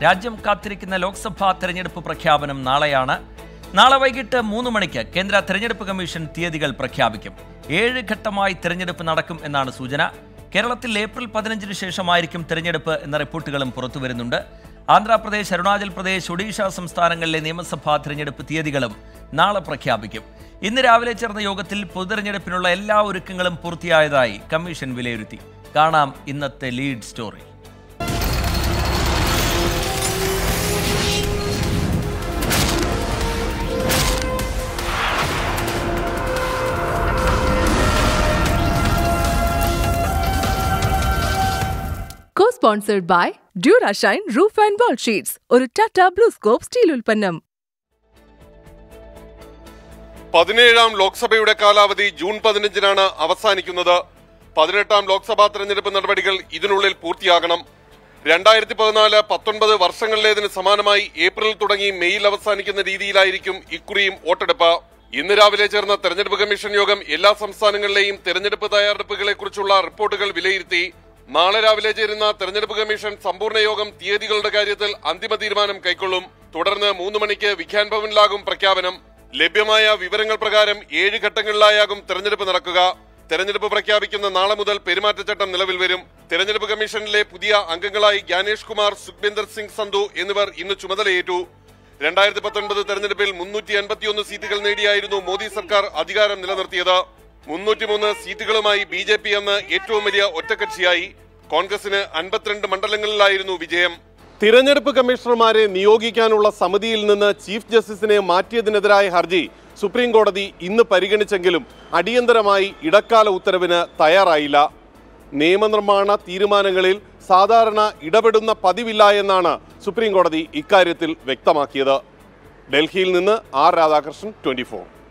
രാജ്യം കാത്തിരിക്കുന്ന ലോക്സഭാ തെരഞ്ഞെടുപ്പ് പ്രഖ്യാപനം നാളെയാണ്. നാളെ വൈകിട്ട് 3 മണിക്ക് കേന്ദ്ര തെരഞ്ഞെടുപ്പ് കമ്മീഷൻ തീയതികൾ പ്രഖ്യാപിക്കും. 7 ഘട്ടമായി തെരഞ്ഞെടുപ്പ് നടക്കും എന്നാണ് സൂചന. കേരളത്തിൽ ഏപ്രിൽ 15 ശേഷമായിരിക്കും തെരഞ്ഞെടുപ്പ് എന്ന റിപ്പോർട്ടുകളും പുറത്തുവരുന്നുണ്ട്. ആന്ധ്രാപ്രദേശ്, അരുണാചൽ പ്രദേശ്, ഒഡീഷ സംസ്ഥാനങ്ങളിലെ നിയമസഭാ തെരഞ്ഞെടുപ്പ് തീയതികളും നാളെ പ്രഖ്യാപിക്കും. ഇന്ന് രാവിലെ ചേർന്ന യോഗത്തിൽ പൊതുതെരഞ്ഞെടുപ്പിനുള്ള എല്ലാ ഒരുക്കങ്ങളും പൂർത്തിയായതായി കമ്മീഷൻ വിലയിരുത്തി. കാണാം ഇന്നത്തെ lead story. Co-sponsored by Durashine Roof and Wall Sheets, ഒരു ടാറ്റ ബ്ലൂസ്കോപ്പ് സ്റ്റീൽ ഉൽപ്പന്നം. 17ാം ലോക്സഭയുടെ കാലാവധി ജൂൺ 15-നാണ് അവസാനിക്കുന്നത്. 18ാം ലോക്സഭാ തെരഞ്ഞെടുപ്പ് നടപടികൾ ഇതിനുള്ളിൽ പൂർത്തിയാകണം. 2014-19 വർഷങ്ങളിലേതിന് സമാനമായി ഏപ്രിൽ തുടങ്ങി മെയ്യിൽ അവസാനിക്കുന്ന രീതിയിലായിരിക്കും ഇക്കുറിയും വോട്ടെടുപ്പ്. ഇന്ന് രാവിലെ ചേർന്ന തെരഞ്ഞെടുപ്പ് കമ്മീഷൻ യോഗം എല്ലാ സംസ്ഥാനങ്ങളിലെയും തെരഞ്ഞെടുപ്പ് തയ്യാറെടുപ്പുകളെ കുറിച്ചുള്ള റിപ്പോർട്ടുകൾ വിലയിരുത്തി. നാളെ രാവിലെ ചേരുന്ന തെരഞ്ഞെടുപ്പ് കമ്മീഷൻ സമ്പൂർണ്ണ യോഗം തീയതികളുടെ കാര്യത്തിൽ അന്തിമ തീരുമാനം കൈക്കൊള്ളും. തുടർന്ന് 3 മണിക്ക് വിഖ്യാൻ ഭവനിലാകും പ്രഖ്യാപനം. ലഭ്യമായ വിവരങ്ങൾ പ്രകാരം 7 ഘട്ടങ്ങളിലായാകും തെരഞ്ഞെടുപ്പ് നടക്കുക. തെരഞ്ഞെടുപ്പ് പ്രഖ്യാപിക്കുന്ന നാളെ മുതൽ പെരുമാറ്റച്ചട്ടം നിലവിൽ വരും. തെരഞ്ഞെടുപ്പ് കമ്മീഷനിലെ പുതിയ അംഗങ്ങളായി ജ്ഞാനേഷ് കുമാർ, സുഖ്ബീന്ദർ സിംഗ് സന്ധു എന്നിവർ ഇന്ന് ചുമതലയേറ്റു. 2019 തെരഞ്ഞെടുപ്പിൽ 351 സീറ്റുകൾ നേടിയായിരുന്നു മോദി സർക്കാർ അധികാരം നിലനിർത്തിയത്. 303 സീറ്റുകളുമായി BJP എന്ന ഏറ്റവും വലിയ ഒറ്റക്കക്ഷിയായി. കോൺഗ്രസിന് 52 മണ്ഡലങ്ങളിലായിരുന്നു വിജയം. തിരഞ്ഞെടുപ്പ് കമ്മീഷണർമാരെ നിയോഗിക്കാനുള്ള സമിതിയിൽ നിന്ന് ചീഫ് ജസ്റ്റിസിനെ മാറ്റിയതിനെതിരായ ഹർജി സുപ്രീം കോടതി ഇന്ന് പരിഗണിച്ചെങ്കിലും അടിയന്തരമായി ഇടക്കാല ഉത്തരവിന് തയ്യാറായില്ല. നിയമനിർമ്മാണ തീരുമാനങ്ങളിൽ സാധാരണ ഇടപെടുന്ന പതിവില്ല എന്നാണ് സുപ്രീം കോടതി ഇക്കാര്യത്തിൽ വ്യക്തമാക്കിയത്. ഡൽഹിയിൽ നിന്ന് ആർ രാധാകൃഷ്ണൻ, 24.